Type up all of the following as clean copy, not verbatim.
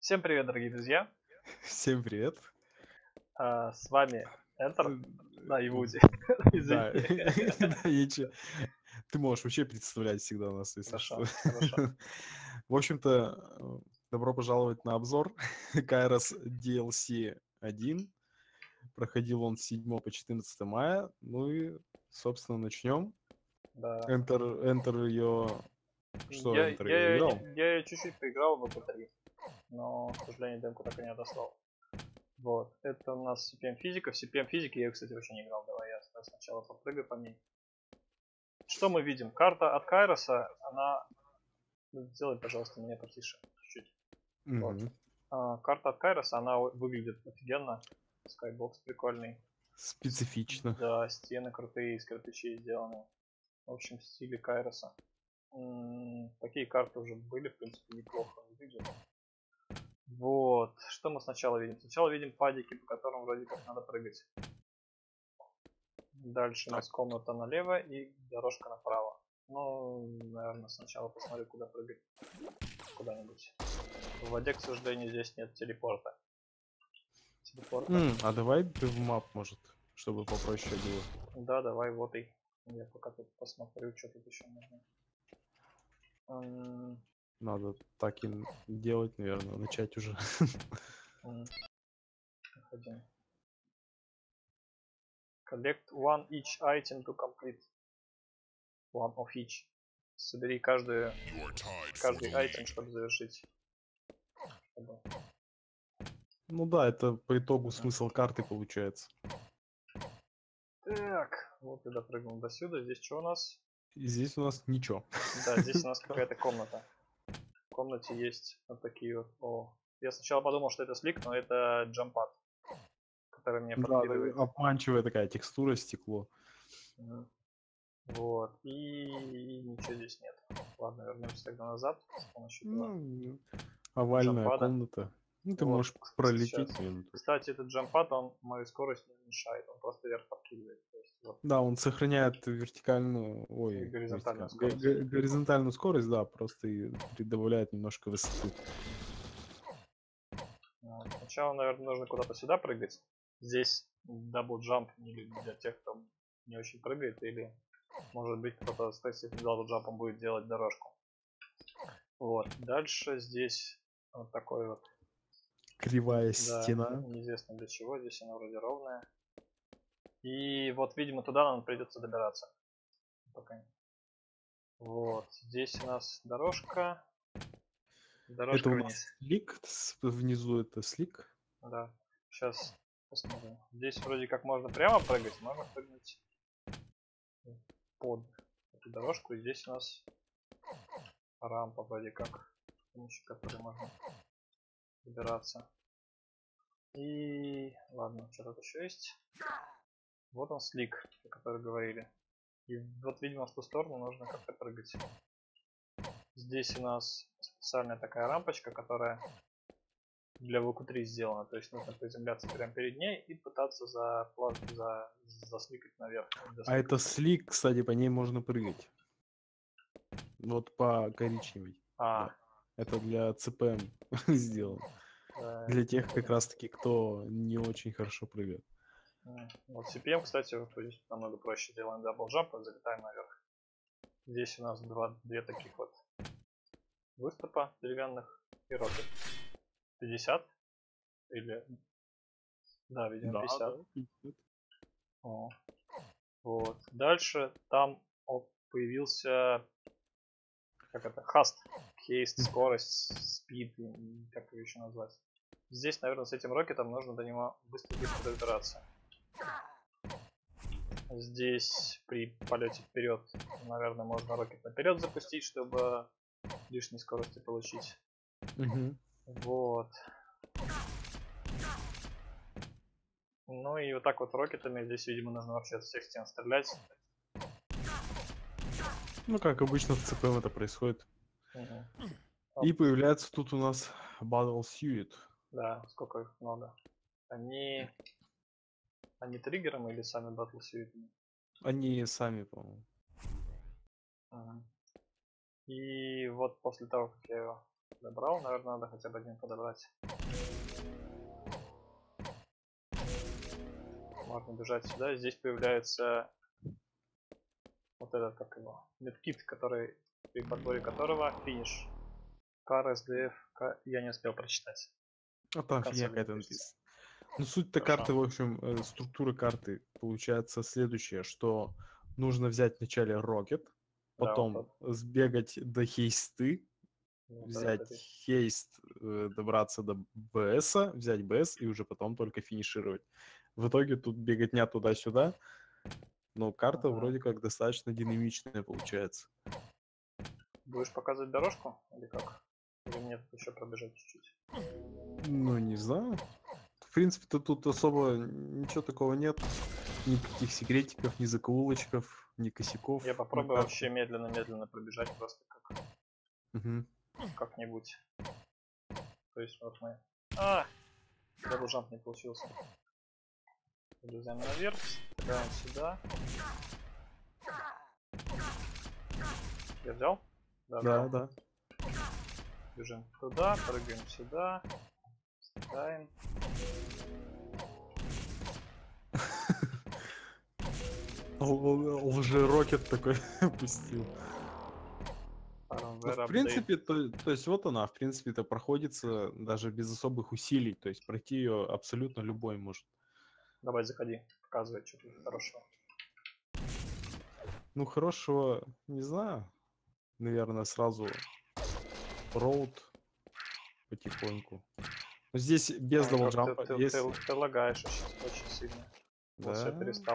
Всем привет, дорогие друзья! Всем привет. С вами Enter. Э, Да, и Вуди. Да, Извини. да, ты можешь вообще представлять всегда нас, если что. Хорошо, хорошо. В общем-то, добро пожаловать на обзор Kairos DLC 1. Проходил он с 7 по 14 мая. Ну и, собственно, начнем. Да. Enter ее... Что Я, Enter я, ее ее играл? не- я ее чуть-чуть поиграл в ВП-3, но, к сожалению, демку так и не отослал. Вот. Это у нас CPM физика. В CPM физике я, кстати, вообще не играл. Давай я сначала попрыгаю по ней. Что мы видим? Карта от Кайроса, она... Сделай, пожалуйста, меня потише. Чуть-чуть. Вот. Мгм. Карта от Кайроса, она выглядит офигенно. Скайбокс прикольный. Специфично. Да, стены крутые, из кирпичей сделаны. В общем, в стиле Кайроса. Такие карты уже были, в принципе, неплохо выглядят. Вот, что мы сначала видим? Сначала видим падики, по которым вроде как надо прыгать. Дальше у Так. нас комната налево и дорожка направо. Ну, наверное, сначала посмотрю, куда прыгать. Куда-нибудь. В воде, к сожалению, здесь нет телепорта. А давай DevMap, может, чтобы попроще было. Да, давай, вот и. Я пока тут посмотрю, что тут еще можно. Надо так и делать, наверное, начать уже. Один. Collect one each item to complete one of each. Собери каждый айтем, чтобы завершить. Ну да, это по итогу смысл карты получается. Так, вот я допрыгнул до сюда. Здесь что у нас? И здесь у нас ничего. Да, здесь у нас какая-то комната. В комнате есть вот такие вот. О, я сначала подумал, что это слик, но это джампад, который меня Да, подкидывает. обманчивая такая текстура, стекло. Вот, и ничего здесь нет. Ладно, вернемся тогда назад с помощью этого Овальная джампада. комната. Ну, ты Вот, можешь пролететь. сейчас. Кстати, этот джампад, он мою скорость не уменьшает, он просто вверх подкидывает. То есть, вот. Да, он сохраняет вертикальную, И горизонтальную скорость. горизонтальную скорость, да, просто и добавляет немножко высоты. Сначала, наверное, нужно куда-то сюда прыгать. Здесь дабл-джамп для тех, кто не очень прыгает, или, может быть, кто-то с этим дабл-джампом будет делать дорожку. Вот. Дальше здесь вот такой вот. Кривая Да, стена. неизвестно для чего. Здесь она вроде ровная. И вот, видимо, туда нам придется добираться. Пока. Вот. Здесь у нас дорожка. Дорожка Это у нас вниз. слик, внизу это слик. Да. Сейчас посмотрим. Здесь вроде как можно прямо прыгать, можно прыгнуть под эту дорожку. И здесь у нас рампа вроде как, с помощью которой можно добираться. И ладно, что тут еще есть. Вот он слик, о котором говорили. И вот, видимо, в ту сторону нужно как-то прыгать. Здесь у нас специальная такая рампочка, которая для ВК-3 сделана. То есть нужно приземляться прямо перед ней и пытаться засликать наверх. А это слик, кстати, по ней можно прыгать. Вот по коричневой. Да. Это для ЦПМ сделано. Для тех, как раз таки, кто не очень хорошо прыгает. Вот CPM, кстати, вот здесь намного проще. Делаем дабл-джамп и залетаем наверх. Здесь у нас две таких вот выступа деревянных и рокет. 50? Или... Да, видимо, 50. Да, 50. О. Вот. Дальше там появился, как это, хаст. Хейст, скорость, спид, как его еще назвать. Здесь, наверное, с этим рокетом нужно до него быстро добираться. Здесь при полете вперед, наверное, можно рокет наперед запустить, чтобы лишней скорости получить. Вот. Ну и вот так вот рокетами здесь, видимо, нужно вообще от всех стен стрелять. Ну, как обычно в ЦПМ это происходит. Угу. И появляется тут у нас Battle Suit. Да, сколько их много. Они триггером или сами Battle Suit? Они сами, по-моему. Угу. И вот после того, как я его Добрал, наверное, надо хотя бы один подобрать. Можно бежать сюда. Здесь появляется вот этот, как его, медкит, который, при подборе которого финиш. КРСДФ, я не успел прочитать. А там фигня какая-то написана. Ну, суть-то карты, в общем, структура карты получается следующая, что нужно взять вначале рокет, потом да, вот сбегать до хейсты, взять хейст, добраться до БСа, взять БС и уже потом только финишировать. В итоге тут беготня туда-сюда, но карта вроде как достаточно динамичная получается. Будешь показывать дорожку или как? Или мне тут еще пробежать чуть-чуть? Ну, не знаю. В принципе-то тут особо ничего такого нет. Никаких секретиков, ни закоулочков, ни косяков. Я попробую вообще медленно-медленно пробежать просто как... Как-нибудь. То есть вот мы... Даблджамп не получился. Вылезаем наверх, стреляем сюда. Я взял? Да. Бежим туда, прыгаем сюда. Стреляем. Лже-рокет такой пустил. В принципе, то есть вот она, в принципе-то проходится даже без особых усилий. То есть пройти ее абсолютно любой может. Давай заходи, показывай, что тут хорошего. Ну, хорошего, не знаю. Наверное, сразу роуд потихоньку. Но здесь без даблджампа. Ты лагаешь очень сильно. Да? Вот все перестал.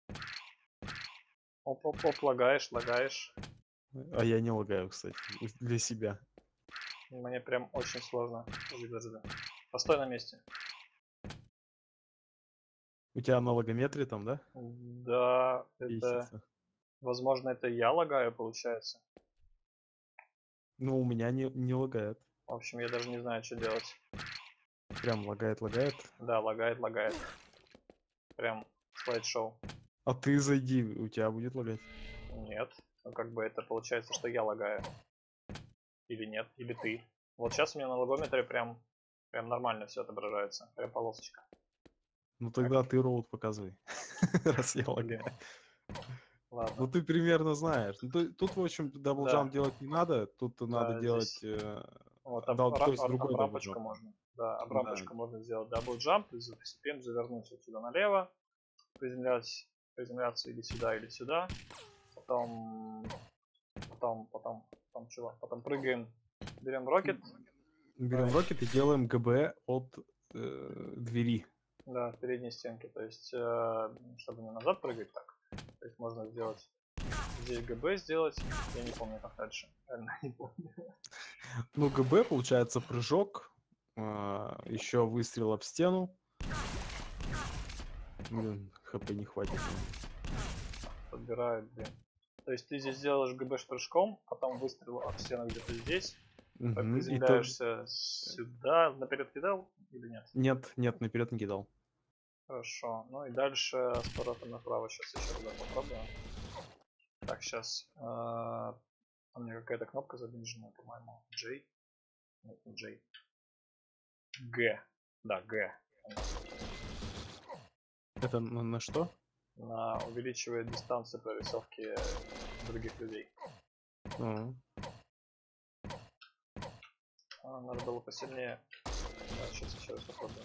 Оп, лагаешь. А я не лагаю, кстати, для себя. Мне прям очень сложно. Подожди. Постой на месте. У тебя на логометре там, да? Да, это... Возможно, это я лагаю, получается. Ну, у меня не лагает. В общем, я даже не знаю, что делать. Прям лагает? Да, лагает. Прям слайд-шоу. А ты зайди, у тебя будет лагать? Нет. Ну, как бы это получается, что я лагаю. Или нет, или ты. Вот сейчас у меня на логометре прям нормально все отображается. Прям полосочка. Ну тогда ты роут показывай. Раз я лагаю. Ладно. Ну ты примерно знаешь. Тут, в общем, даблджамп делать не надо. Тут надо делать... Вот, обрампочку можно. Да, обрампочку можно сделать даблджамп, и затем завернуть вот сюда налево, приземляться или сюда, потом чего? Потом прыгаем, берем рокет. Берем рокет и делаем ГБ от двери. Да, в передней стенке, то есть, чтобы не назад прыгать так. То есть можно сделать здесь ГБ сделать. Я не помню, как дальше. Реально не помню. Ну, ГБ получается прыжок. Еще выстрел об стену. Блин, ХП не хватит. Подбирают, блин. То есть ты здесь делаешь ГБ с прыжком, потом выстрел об стену где-то здесь. Приземляешься сюда. Наперед кидал или нет? Нет, наперед не кидал. Хорошо. Ну и дальше с поворотом направо сейчас еще туда попробуем. Так, сейчас. У меня какая-то кнопка забинжена, по-моему. J. Нет, не J. Г. Да, Г. Это на что? На увеличивает дистанцию прорисовки других людей. Надо было посильнее. Да, сейчас еще раз попробую.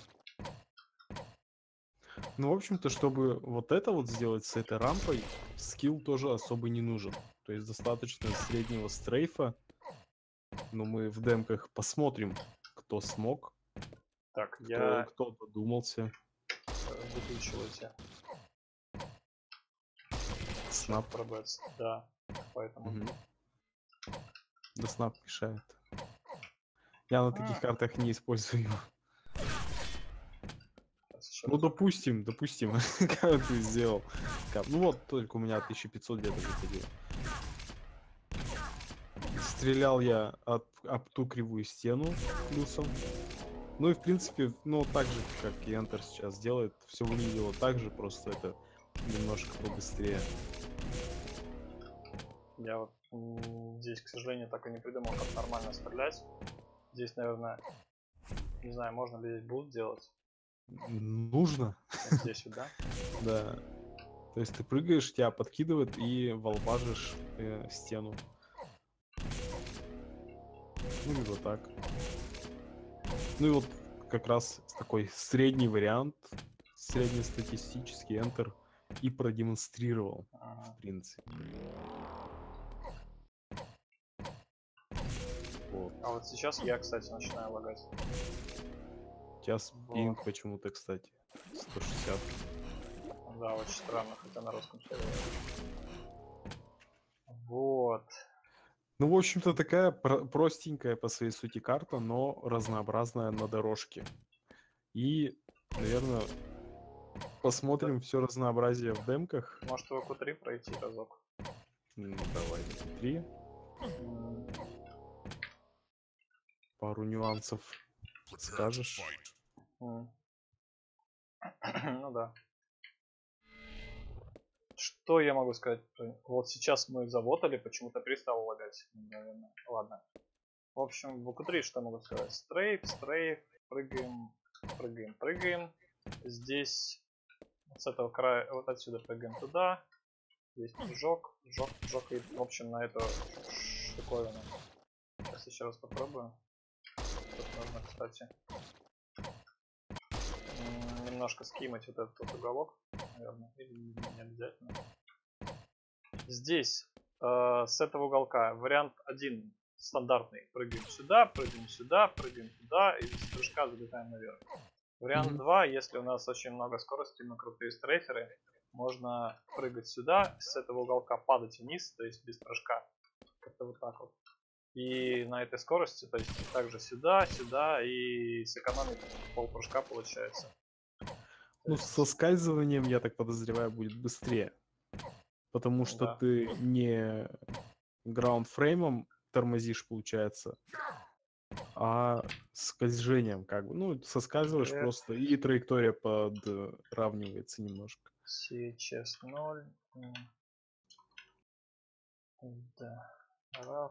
Ну, в общем-то, чтобы вот это вот сделать с этой рампой, скилл тоже особо не нужен. То есть достаточно среднего стрейфа. Но мы в демках посмотрим, кто смог. Так, кто додумался. Выключивайте. Снап пробуется. Да, поэтому. Да, снап мешает. Я на таких картах не использую его. Ну, допустим, как ты сделал. Ну вот, только у меня 1500 где-то выходило. Стрелял я об ту кривую стену плюсом. Ну и в принципе, ну так же, как и Enter сейчас делает, все выглядело так же, просто это немножко побыстрее. Я вот здесь, к сожалению, так и не придумал, как нормально стрелять. Здесь, наверное, не знаю, можно ли здесь буст делать. Нужно. Вот здесь вот, да? Да. То есть ты прыгаешь, тебя подкидывает и волбажишь стену. Ну и вот так. Ну и вот как раз такой средний вариант, среднестатистический Enter и продемонстрировал, в принципе. Вот. А вот сейчас я, кстати, начинаю лагать. Сейчас пинг почему-то, кстати, 160. Да, очень странно, хотя на русском сервере. Вот. Ну, в общем-то, такая простенькая по своей сути карта, но разнообразная на дорожке. И, наверное, посмотрим все разнообразие в демках. Может, в АК3 пройти разок? Давай, АК3. Пару нюансов скажешь. Ну да. Что я могу сказать? Вот сейчас мы заботали, почему-то перестал лагать. Наверное. Ладно. В общем, в АК3 что могу сказать? Стрейф, прыгаем, прыгаем, прыгаем. Здесь вот с этого края, вот отсюда прыгаем туда. Здесь прыжок, прыжок, прыжок. И, в общем, на эту штуковину. Сейчас еще раз попробую. Тут нужно, кстати, немножко скимать вот этот вот уголок, наверное, или не обязательно. Здесь с этого уголка вариант 1 стандартный. Прыгаем сюда, прыгаем сюда, прыгаем туда и с прыжка залетаем наверх. Вариант 2, если у нас очень много скорости, мы крутые стрейферы, можно прыгать сюда, с этого уголка падать вниз, то есть без прыжка. Как-то вот так вот. И на этой скорости, то есть также сюда, сюда и сэкономить полпрыжка получается. Ну, со скальзыванием, я так подозреваю, будет быстрее. Потому что ты не граундфреймом тормозишь, получается, а скольжением, как бы. Ну, соскальзываешь просто, и траектория подравнивается немножко. Сейчас 0. Да. RAF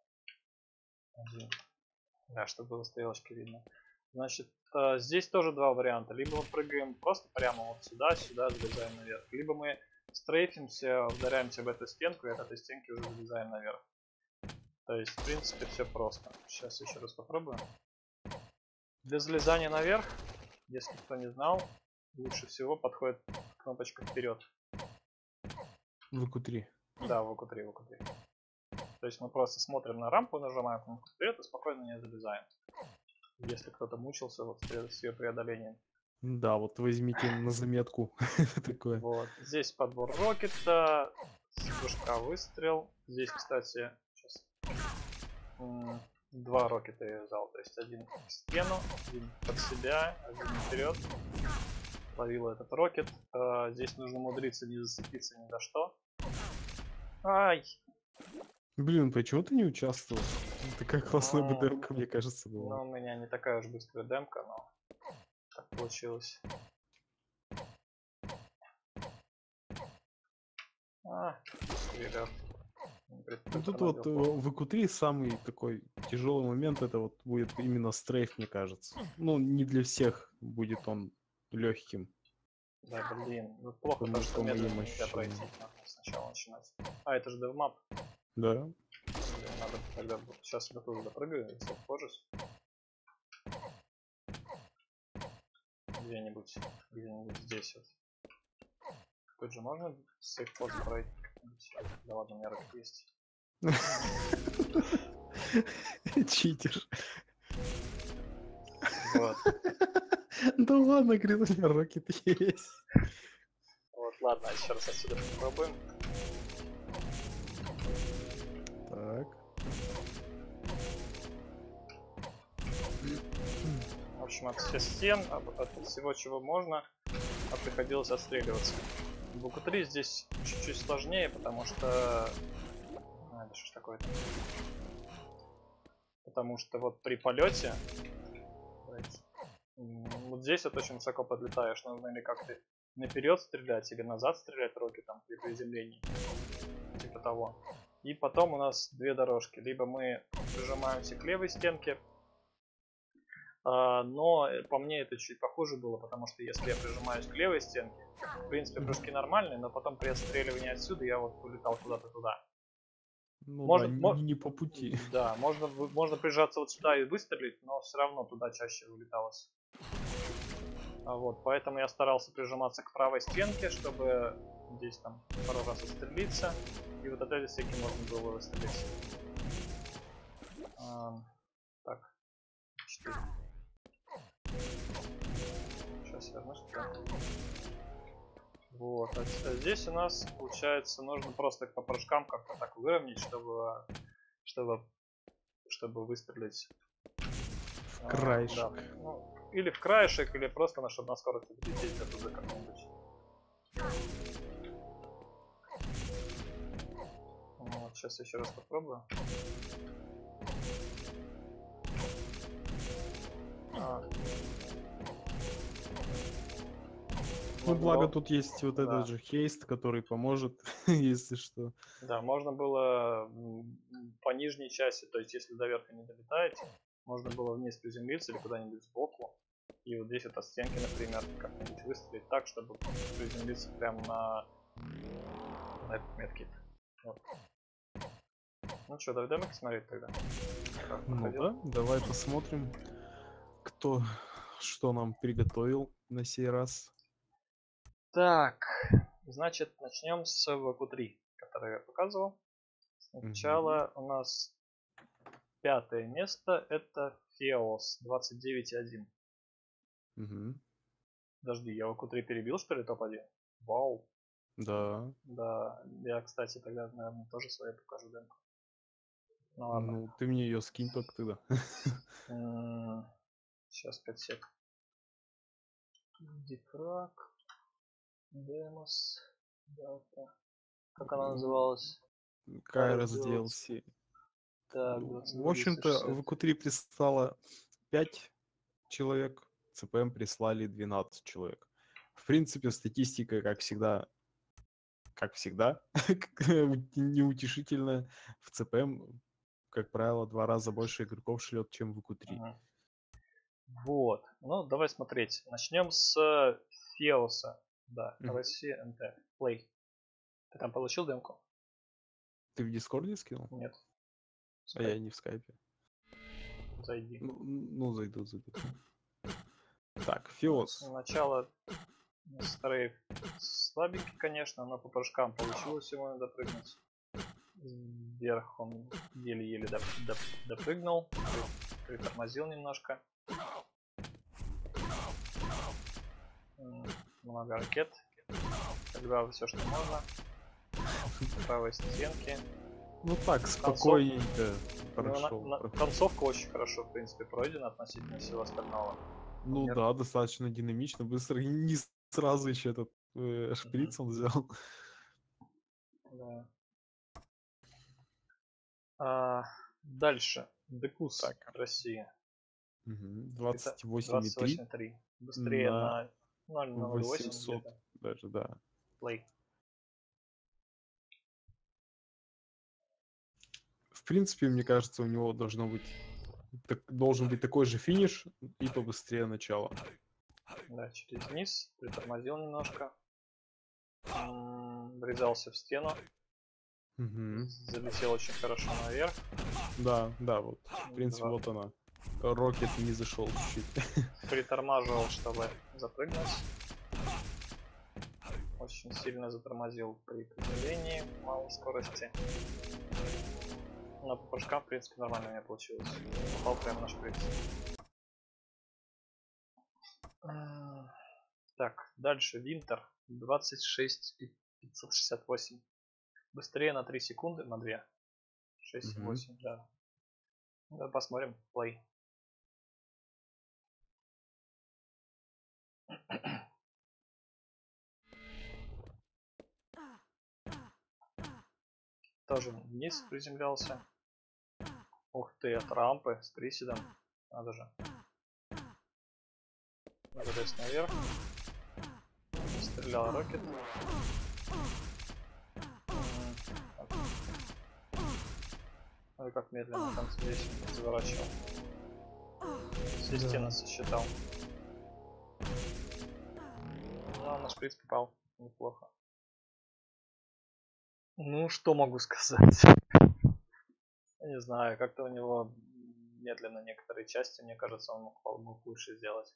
1. Да, чтобы было стрелочки видно. Значит, здесь тоже два варианта. Либо мы прыгаем просто прямо вот сюда, сюда, залезаем наверх. Либо мы стрейфимся, ударяемся в эту стенку и от этой стенки уже залезаем наверх. То есть, в принципе, все просто. Сейчас еще раз попробуем. Для залезания наверх, если кто не знал, лучше всего подходит кнопочка вперед. В АК3. Да, в АК3, в АК3. То есть мы просто смотрим на рампу, нажимаем кнопку вперед и спокойно не залезаем. Если кто-то мучился вот с ее преодолением. Да, вот возьмите на заметку такое. Вот. Здесь подбор рокета, с прыжка выстрел. Здесь, кстати, сейчас 2 рокета я взял. То есть один в стену, один под себя, один вперед. Ловил этот рокет. Здесь нужно умудриться не зацепиться ни за что. Ай! Блин, почему ты не участвовал? Такая классная БДМка, мне кажется, была. Ну, у меня не такая уж быстрая демка, но так получилось. Вперед. Ну, тут вот в АК3 самый такой тяжелый момент, это вот будет именно стрейф, мне кажется. Ну, не для всех будет он легким. Да, блин, ну плохо, потому что медленно нельзя пройти. Надо сначала начинать. Это же девмап. Да. Надо тогда сейчас я туда допрыгаю, если вхожусь. Где-нибудь здесь вот. Тут же можно сейф-поз пройти как-нибудь? Да ладно, у меня рокет есть. Читер. Вот. Да ладно, говорит, у меня рокет есть. Вот, ладно, еще раз отсюда попробуем. Так. В общем, от всех стен, от всего, чего можно, приходилось отстреливаться. В АК3 здесь чуть-чуть сложнее, потому что... это что ж такое-то? Потому что вот при полете... Вот здесь вот очень высоко подлетаешь, нужно или как-то наперед стрелять, или назад стрелять рокетом при приземлении. Типа того. И потом у нас две дорожки. Либо мы прижимаемся к левой стенке, Но по мне это чуть похуже было, потому что если я прижимаюсь к левой стенке, в принципе прыжки нормальные, но потом при отстреливании отсюда я вот улетал куда-то туда. Ну можно, да, не по пути. Да, можно прижаться вот сюда и выстрелить, но все равно туда чаще вылеталось. Вот, поэтому я старался прижиматься к правой стенке, чтобы здесь там пару раз отстрелиться. И вот от этой стенки можно было выстрелить. Так, 4. Сейчас вернусь туда. Вот, а здесь у нас, получается, нужно просто по прыжкам как-то так выровнять, чтобы выстрелить в краешек. Да, ну, или в краешек, или просто чтобы на скорости долететь оттуда как-нибудь. Вот, сейчас еще раз попробую. Ну, благо тут есть вот этот же хейст, который поможет, если что. Да, можно было по нижней части, то есть если до верха не долетаете, можно было вниз приземлиться или куда-нибудь сбоку. И вот здесь вот от стенки, например, как-нибудь выстрелить так, чтобы приземлиться прямо на этот медкит. Вот. Ну что, давай смотреть тогда. Ну да, давай посмотрим, кто что нам приготовил на сей раз. Так, значит, начнем с ВК-3, который я показывал. Сначала у нас 5-е место, это Феос 29.1. Подожди, я ВК-3 перебил, что ли, топ-1? Вау. Да. Да, я, кстати, тогда, наверное, тоже свою покажу демку. Ну ладно. Ну, ты мне ее скинь только тогда. Сейчас 5 сек. Дифраг. Демос. Дата. Как она называлась? Кайрос DLC. Так, в общем-то, в Q3 прислало 5 человек, ЦПМ прислали 12 человек. В принципе, статистика, как всегда, неутешительная. В ЦПМ, как правило, 2 раза больше игроков шлет, чем в Q3. Вот, ну давай смотреть. Начнем с Феоса. Да, Россия НТ. Play. Ты там получил демку? Ты в Дискорде скинул? Нет. А я не в скайпе. Зайди. Ну зайду. Так, Феос. Начало стрейф слабенький, конечно, но по прыжкам получилось ему допрыгнуть. Вверх он еле-еле допрыгнул, притормозил немножко. Много ракет. Стрельба все, что можно. Правой стенки. Ну так, спокойненько прошел. Концовка очень хорошо, в принципе, пройдена относительно всего остального. Ну да, достаточно динамично, быстро. Не сразу еще этот шприц он взял. Да. Дальше. Декус, Россия. 28,3. Быстрее на 0,08 даже, да. Play. В принципе, мне кажется, у него должен быть такой же финиш и побыстрее начало. Да, через низ, притормозил немножко. Врезался в стену. Залетел очень хорошо наверх. Да, вот. В принципе, вот она. Рокет не зашел чуть-чуть. Притормаживал, чтобы запрыгнуть. Очень сильно затормозил при приземлении малой скорости. Но по прыжкам, в принципе, нормально у меня получилось. Попал прямо на шприц. Так, дальше Винтер 26,568. Быстрее на 3 секунды, на 2. 6,8, да. Давай посмотрим. Play. Тоже вниз приземлялся. Ух ты, от рампы с приседом. Надо же. Залез наверх. Стрелял рокет. Ой, как медленно там здесь заворачивал. Свистина сосчитал. Ну, на шприц попал. Неплохо. Ну, что могу сказать? Я не знаю, как-то у него медленно некоторые части, мне кажется, он мог лучше сделать.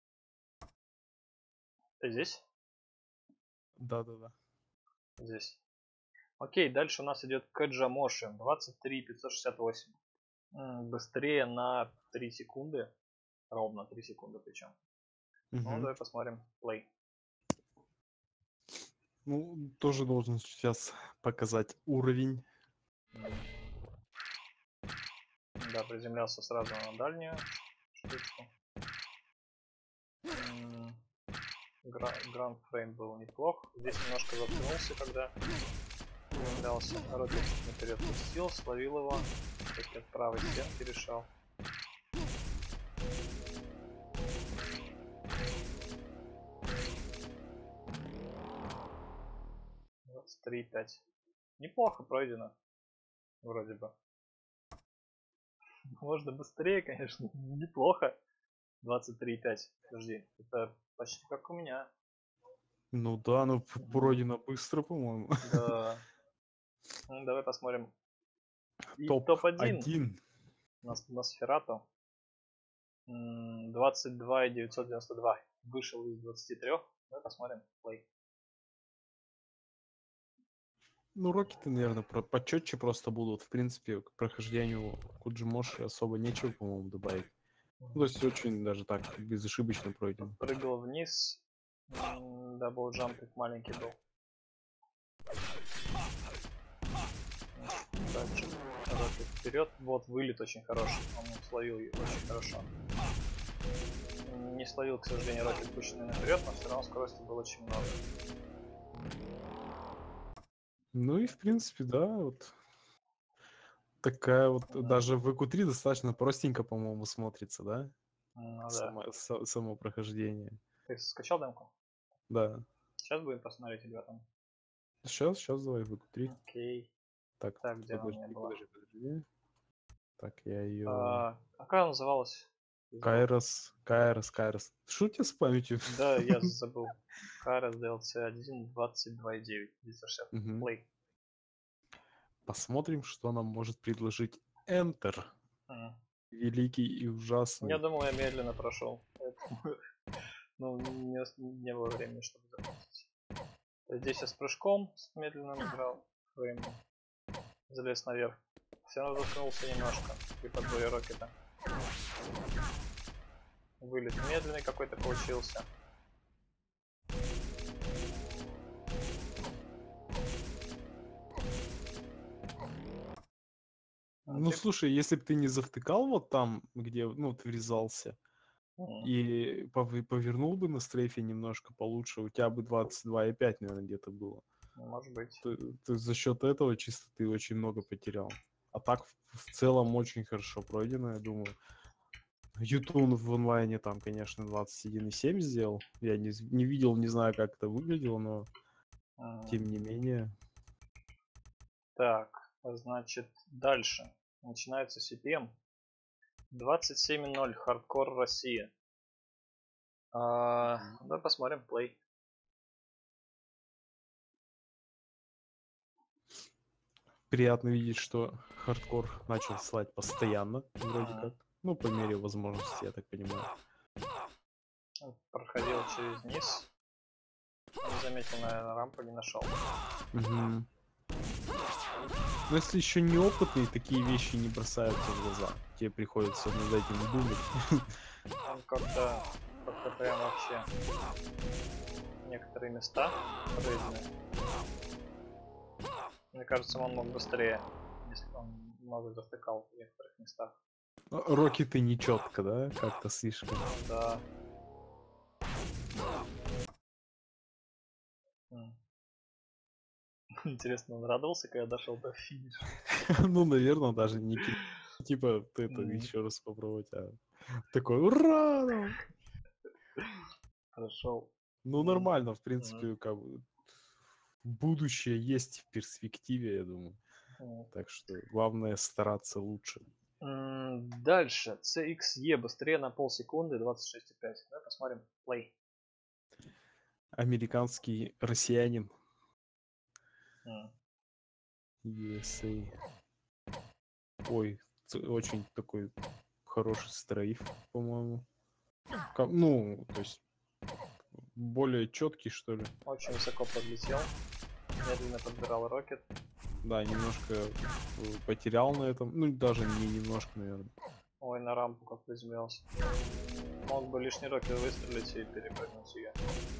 Ты здесь? Да. Здесь. Окей, дальше у нас идет Кэджамоши 23568. Быстрее на 3 секунды. Ровно 3 секунды причем. Ну, давай посмотрим. Play. Ну, тоже должен сейчас показать уровень. Да, приземлялся сразу на дальнюю штучку. Гранд фрейм был неплох. Здесь немножко заткнулся, когда приземлялся. Рокет наперед пустил, словил его. Таки от правой стенки решал. — 23,5. Неплохо пройдено. Вроде бы. Можно быстрее, конечно. Неплохо. 23,5. Подожди. Это почти как у меня. Ну да, ну пройдено быстро, по-моему. Да. Ну, давай посмотрим. Топ-1. На Сферату. 22,992. Вышел из 23. Давай посмотрим. Play. Ну, рокеты, наверное, почетче просто будут. В принципе, к прохождению Куджимоши особо нечего, по-моему, добавить. Ну, то есть очень даже так безошибочно пройден. Прыгал вниз. Дабл джампик маленький был. Также рокет вперед. Вот вылет очень хороший. Он словил ее очень хорошо. Не словил, к сожалению, рокет пущенный наперед, но все равно скорости было очень много. Ну и в принципе, да, вот такая вот, даже в EQ3 достаточно простенько, по-моему, смотрится, да? Ну, да. Само прохождение. Ты скачал демку? Да. Сейчас будем посмотреть, ребята. Сейчас давай в EQ3. Окей. Так, где она у меня была? Подожди. Так, я ее... Как она называлась? Кайрос. Что у тебя с памятью? Да, я забыл. Кайрос DLC 1 22,9. 260. Play. Посмотрим, что нам может предложить Enter. Великий и ужасный. Я думал, я медленно прошел. Ну, не было времени, чтобы закончить. Здесь я с прыжком с медленным играл. Фреймом. Залез наверх. Все равно заткнулся немножко при подборе рокета. Вылет медленный какой-то получился. Ну слушай, если бы ты не завтыкал вот там, где, ну, ты врезался, и повернул бы на стрейфе немножко получше, у тебя бы 22,5, наверное, где-то было. Может быть. Ты за счет этого чисто ты очень много потерял. А так в целом очень хорошо пройдено, я думаю. Ютун в онлайне там, конечно, 21,7 сделал. Я не видел, не знаю, как это выглядело, но тем не менее. Так, значит, дальше. Начинается CPM. 27.0. Хардкор Россия. Давай посмотрим play. Приятно видеть, что хардкор начал слать постоянно, вроде как. Ну, по мере возможности, я так понимаю. Проходил через низ. Не заметил, наверное, рампу не нашел. Но если еще неопытный, такие вещи не бросаются в глаза. Тебе приходится над этим думать. Он как-то прям вообще некоторые места пройдены. Мне кажется, он мог быстрее, если бы он много затыкал в некоторых местах. Рокеты нечетко, да? Как-то слишком. Да. Интересно, он радовался, когда дошел до финиша? Ну, наверное, даже не типа ты это еще раз попробовать, а такой ура! Прошел. Ну, нормально, в принципе, как бы будущее есть в перспективе, я думаю. Так что главное стараться лучше. Дальше. CXE быстрее на полсекунды, 26,5. Давай посмотрим. Play. Американский россиянин. USA. Ой, очень такой хороший стрейф, по-моему. Ну, то есть более четкий, что ли. Очень высоко подлетел. Медленно подбирал рокет. Да, немножко потерял на этом. Ну, даже не немножко, наверное. Ой, на рампу как приземлился. Мог бы лишний рокет выстрелить и перепрыгнуть ее.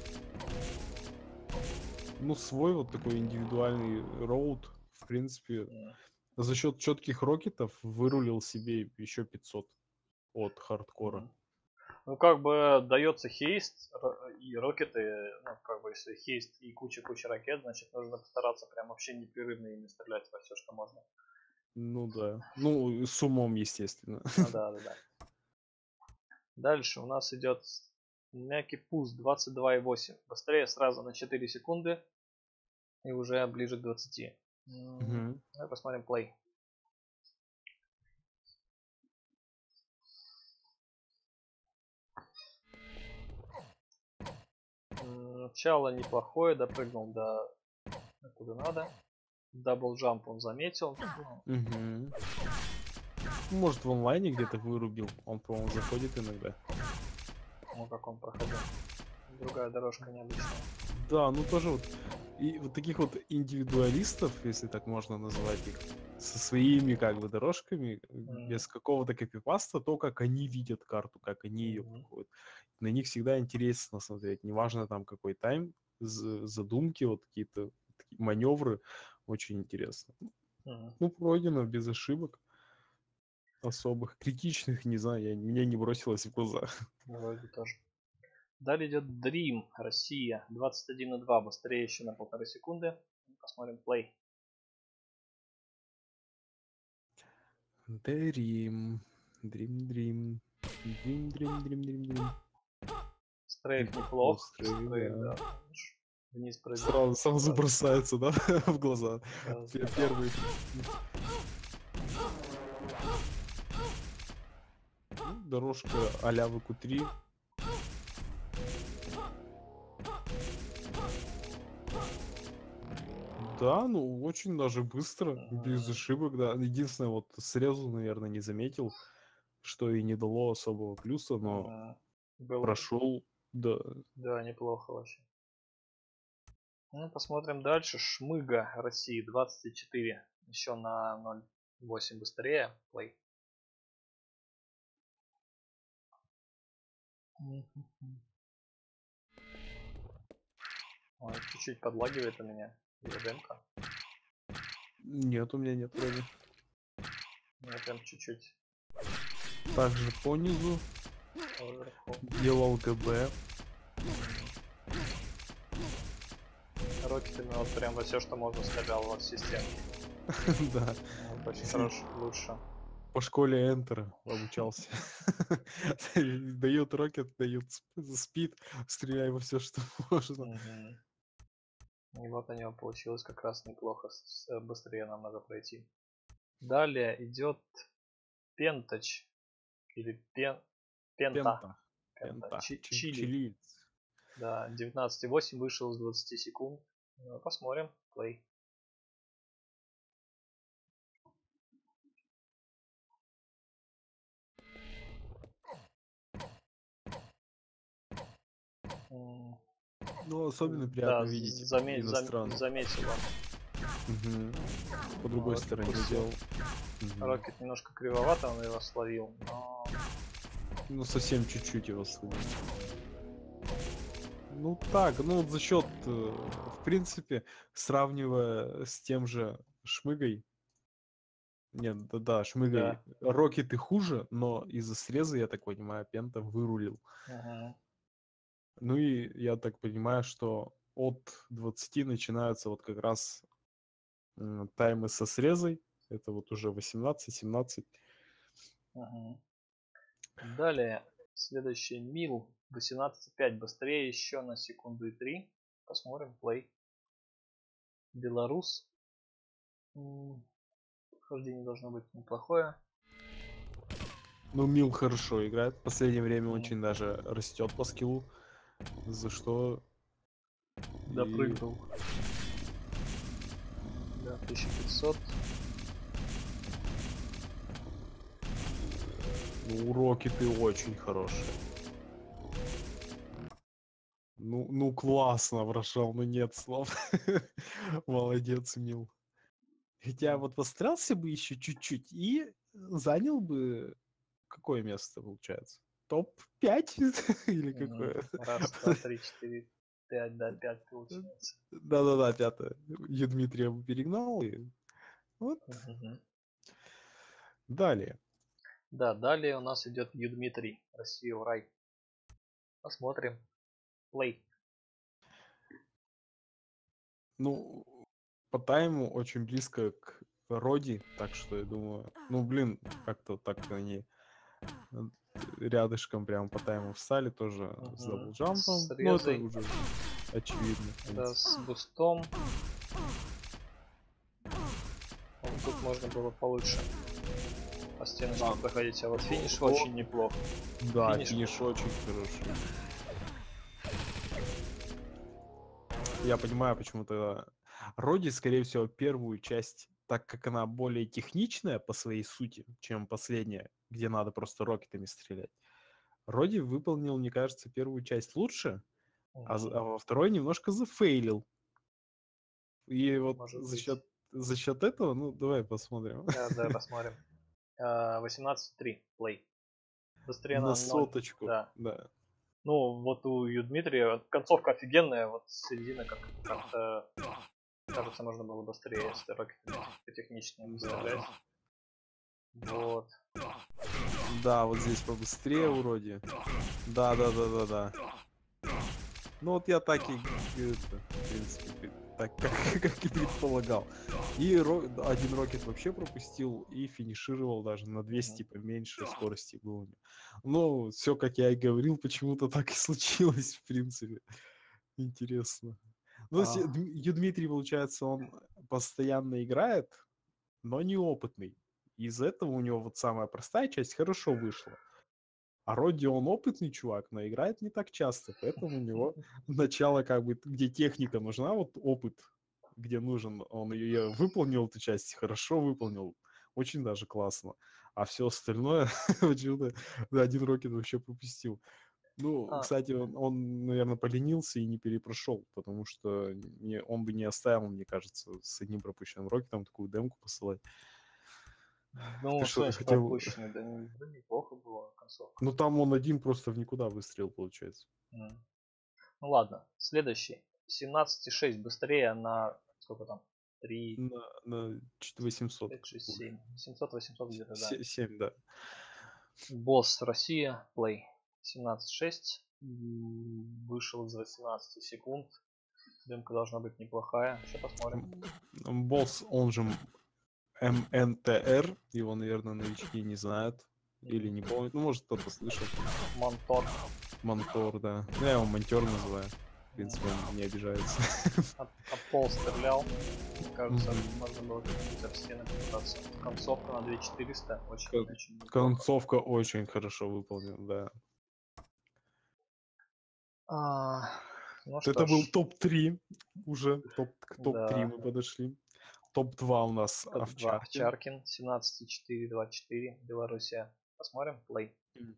Ну, свой вот такой индивидуальный роут, в принципе, за счет четких рокетов вырулил себе еще 500 от хардкора. Ну, как бы дается хейст и рокеты, ну, как бы, если хейст и куча ракет, значит, нужно постараться прям вообще непрерывно ими стрелять во все, что можно. Ну, да. Ну, с умом, естественно. Ну, да. Дальше у нас идет Мяки Пуз 22,8. Быстрее сразу на 4 секунды и уже ближе к 20. Давай посмотрим плей. Начало неплохое, допрыгнул до куда надо. Дабл джамп он заметил. Может, в онлайне где-то вырубил. Он, по-моему, заходит иногда. Ну, как он проходил. Другая дорожка необычная. Да, ну тоже вот. И вот таких вот индивидуалистов, если так можно назвать их, со своими как бы дорожками, без какого-то копипаста, то, как они видят карту, как они ее проходят. На них всегда интересно смотреть. Неважно там какой тайм, задумки, вот какие-то маневры. Очень интересно. Ну, пройдено без ошибок особых. Критичных, не знаю, мне не бросилось в глаза. Вроде тоже. Далее идет Dream, Россия, 21,2, быстрее еще на 1,5 секунды. Посмотрим плей. Dream. Стрейф неплох. Стрейф, да. Вниз прыгает. Сразу бросается, да, в глаза. Первый. Дорожка а-ля ВК-3. Да, ну очень даже быстро, без ошибок, да. Единственное, вот срезу, наверное, не заметил, что и не дало особого плюса, но прошел, да. Да, неплохо вообще. Ну, посмотрим дальше. Шмыга России 24. Еще на 0,8 быстрее. Плей. Ой, чуть-чуть подлагивает у меня. Демка. Нет, у меня нет вроде. У меня прям чуть-чуть. Также по низу делал ГБ. Рокетами вот прям во все, что можно, стрелял вот системки. Да. Очень хорошо, лучше. По школе Enter обучался. Дает рокет, дает спид, стреляй во все, что можно. И вот у него получилось как раз неплохо, быстрее намного пройти. Далее идет Пентач или Пента. Чили. Да, 19,8 вышел с 20 секунд. Ну, посмотрим. Плей. Ну, особенно приятно видеть иностранных. Заметил он. По другой стороне делал. Рокет немножко кривовато, он его словил, но... Ну, совсем чуть-чуть его словил. Ну так, ну вот за счет, в принципе, сравнивая с тем же Шмыгой. Нет, да, Шмыгой. Да. Рокеты хуже, но из-за среза, я так понимаю, Пента вырулил. Ну и я так понимаю, что от 20 начинаются вот как раз таймы со срезой. Это вот уже 18-17. Далее, следующий Мил 18,5. Быстрее еще на секунду и 3. Посмотрим, плей. Белорус. Прохождение должно быть неплохое. Ну, Мил хорошо играет. В последнее время очень даже растет по скиллу. За что... Допрыгнул. Да, 1500. Ну, уроки ты очень хорошие. Ну классно прошел, ну нет слов. Молодец, Мил. Хотя вот постарался бы еще чуть-чуть и занял бы какое место, получается? Топ-5 или какое? Раз, два, три, четыре, пять, да, 5 получается. Да-да-да, пятое. Я Дмитрия бы перегнал и вот. Далее. Да, далее у нас идет Дмитрий. Россия в рай. Посмотрим. Плей. Ну, по тайму очень близко к Роди, так что я думаю, ну блин, как-то так они рядышком прям по тайму встали тоже с даблджампом. С Ну это резой. уже очевидно. Да, с бустом. Вот тут можно было получше по стеночкам проходить, а вот финиш очень неплох. Да, финиш очень хороший. Я понимаю, почему-то Роди, скорее всего, первую часть, так как она более техничная по своей сути, чем последняя, где надо просто рокетами стрелять. Роди выполнил, мне кажется, первую часть лучше, а во второй немножко зафейлил. И вот за счет этого, ну, давай посмотрим. Да, посмотрим. 18-3, плей. Быстрее На 0. соточку, Да. да. Ну, вот у Дмитрия концовка офигенная, вот середина как-то, кажется, можно было быстрее, если рокетами потехничнее стрелять. Вот. Да, вот здесь побыстрее вроде. Да. Ну вот я так и, это, в принципе, так как и предполагал. И один рокет вообще пропустил и финишировал даже на 200 поменьше скорости был у него. Ну, все, как я и говорил, почему-то так и случилось, в принципе. Интересно. Ну, Дмитрий, получается, он постоянно играет, но неопытный. Из-за этого у него вот самая простая часть хорошо вышла. А Родди, он опытный чувак, но играет не так часто, поэтому у него начало как бы, где техника нужна, вот опыт, где нужен, он ее выполнил, эту часть, хорошо выполнил, очень даже классно. А все остальное, почему-то один рокет вообще пропустил. Ну, кстати, он, наверное, поленился и не перепрошел, потому что он бы не оставил, мне кажется, с одним пропущенным рокетом такую демку посылать. Ну, что значит хотел... пропущенный? Да неплохо было концовка. Ну, там он один просто в никуда выстрелил, получается. Ну ладно, следующий. 17,6 быстрее на сколько там? 3, На 800. 5, 6, 7. 700-800 где-то, да. 7, да. Босс Россия, плей. 17,6. Вышел из 18 секунд. Демка должна быть неплохая. Сейчас посмотрим. Босс, он же МНТР. Его, наверное, новички не знают. Или не помнят. Ну, может, кто-то слышал. Монтор. Монтор, да. Ну, я его монтер называю. В принципе, он не обижается. Об пол стрелял. Кажется, можно было как-нибудь об стены попытаться. Концовка на 2400. Очень концовка очень хорошо выполнена, да. Ну, это был топ-3 уже. К топ-3 мы подошли. Топ-2 у нас Топ-2 Овчаркин. 17,424. Белоруссия. Посмотрим. Плей.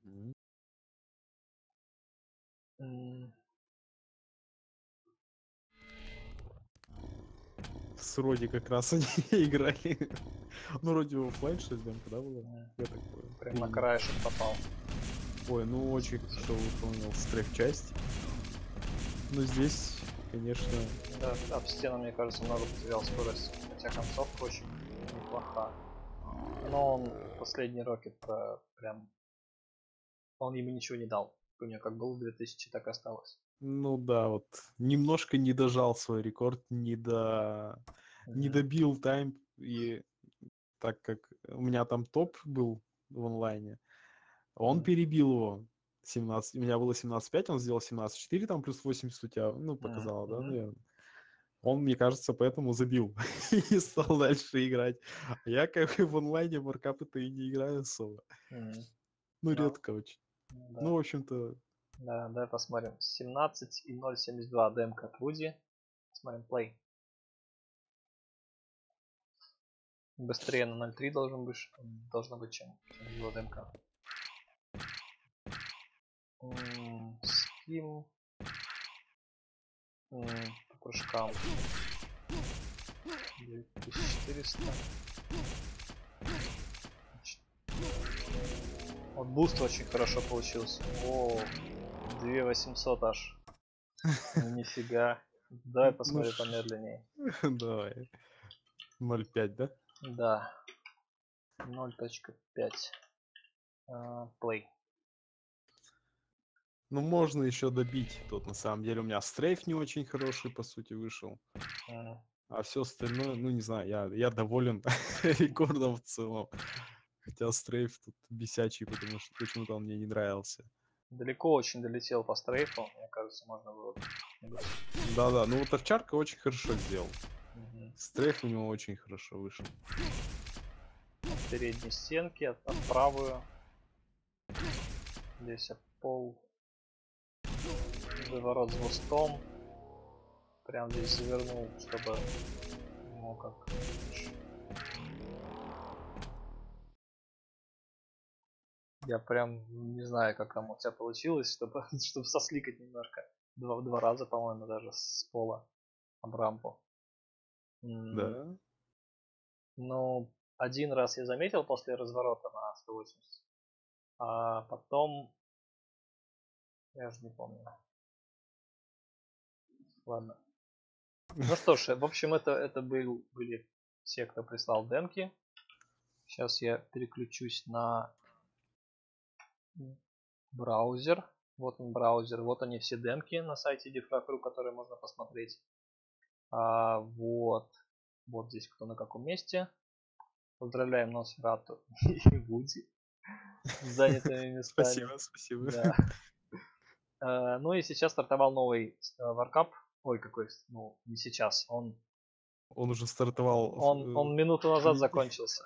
С Роди как раз они играли. Ну, Роди в оффлайн, что ли, демка, да, было? Прям на краешек попал. Ой, ну очень хорошо выполнил стрейф-часть. Но здесь, конечно... Да, об стену, мне кажется, много потерял скорость. Хотя концовка очень неплоха. Но он последний рокет прям... Он ему ничего не дал. У него как было 2000, так и осталось. Ну да, вот немножко не дожал свой рекорд, не добил тайм. И так как у меня там топ был в онлайне, он перебил его. 17, у меня было 17.5, он сделал 17.4, там плюс 80 у тебя, ну, показало, да, наверное. Он, мне кажется, поэтому забил и стал дальше играть. А я как в онлайне маркапы-то и не играю особо. Ну, редко очень. Да. Ну, в общем-то... Да, давай посмотрим. 17 и 0.72 демка от Вуди. Смотрим play. Быстрее на 0.3 должно быть, чем его демка. Steam. По прыжкам. 9400. Вот буст очень хорошо получился. О, 2800 аж. Нифига. Давай посмотрим помедленнее. Давай. 0.5, да? Да. 0.5. Play. Ну, можно еще добить. Тут на самом деле у меня стрейф не очень хороший, по сути, вышел. А все остальное, ну не знаю, я доволен рекордом в целом. Хотя стрейф тут бесячий, потому что почему-то он мне не нравился. Далеко очень долетел по стрейфу, мне кажется, можно было. Да-да, ну вот овчарка очень хорошо сделал. Стрейф у него очень хорошо вышел. От передней стенки, от правую. Здесь пол. Выворот с бустом. Прям здесь завернул, чтобы как. Я прям не знаю, как там у тебя получилось, чтобы сосликать немножко. Два раза, по-моему, даже с пола об рампу. Да. Ну, один раз я заметил после разворота на 180. А потом... Я же не помню. Ладно. Ну что ж, в общем, это были все, кто прислал демки. Сейчас я переключусь на браузер. Вот он браузер, вот они все демки на сайте Defrag.ru, которые можно посмотреть. Вот здесь кто на каком месте. Поздравляем Носферату и Вуди с занятыми местами. Спасибо. Да. Ну и сейчас стартовал новый варкап. Ой, какой, ну не сейчас, он уже стартовал. Он минуту назад закончился.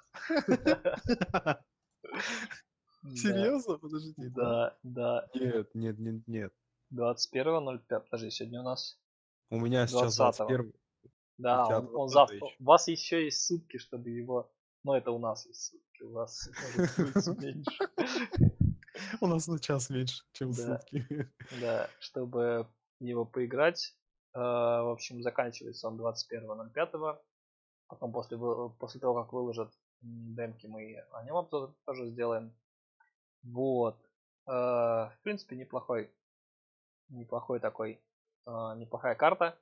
Серьезно? Подождите. Да. Нет. 21.05. Подожди, сегодня у нас... У меня сейчас 21. Да, он завтра. У вас еще есть сутки, чтобы его... Ну, это у нас есть сутки. У вас может быть меньше. У нас на час меньше, чем сутки. Да, чтобы его поиграть. В общем, заканчивается он 21.05. Потом после того, как выложат демки, мы о нем обзор тоже сделаем. Вот. В принципе, неплохой такой, неплохая карта.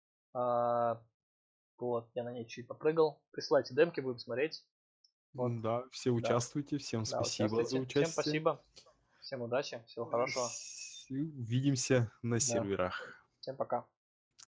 Вот, я на ней чуть попрыгал. Присылайте демки, будем смотреть. Вот. Да, все участвуйте, всем спасибо за участие. Всем спасибо, всем удачи, всего хорошего. Увидимся на серверах. Всем пока.